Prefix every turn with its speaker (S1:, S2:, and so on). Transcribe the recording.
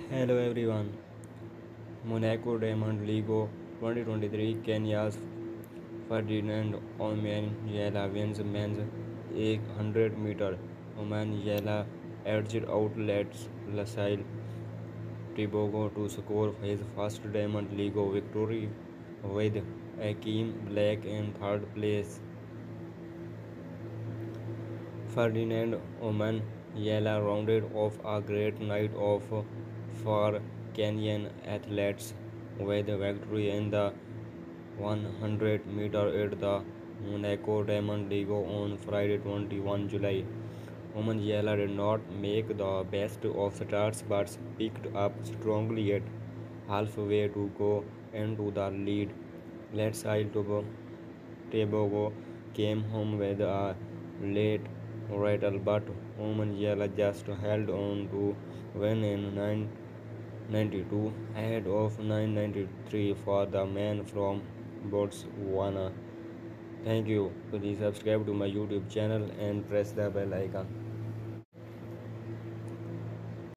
S1: Hello everyone. Monaco Diamond League 2023 Kenya's Ferdinand-wins men's 100 meter omanyala edged out LaSalle Tribogo to score his first Diamond League victory with Akeem Black in third place. Ferdinand Oman Yella rounded off a great night of for Kenyan athletes with victory in the 100 meter at the Monaco Diamond League on Friday 21 July. Oman Yella did not make the best of starts but picked up strongly at halfway to go into the lead. Let's Tobago came home with a late rattle, but Omanyala just held on to win in 992 ahead of 993 for the man from Botswana. Thank you. Please subscribe to my YouTube channel and press the bell icon.